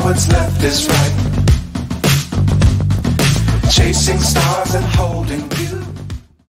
what's left is right. Chasing stars and holding you.